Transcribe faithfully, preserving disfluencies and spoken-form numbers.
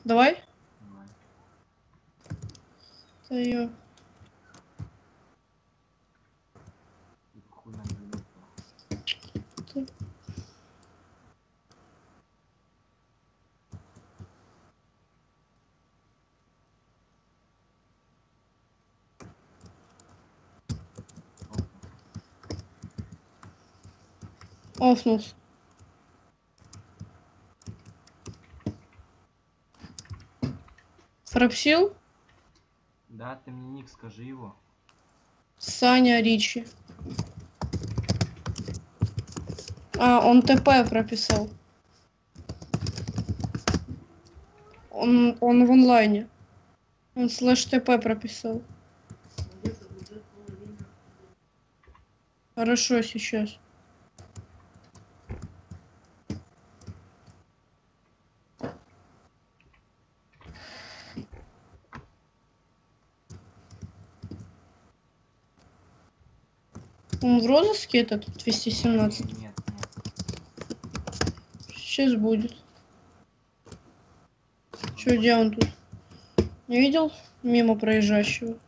Давай? Давай. Да я... И хуй нам дадут. Ты- Офнулся. Фрапсил? Да, ты мне ник скажи его. Саня Ричи. А, он ТП прописал. Он, он в онлайне. Он слэш ТП прописал. Хорошо, сейчас. Он в розыске этот двести семнадцать? Нет, нет, нет. Сейчас будет. Че, где он тут? Не видел мимо проезжающего?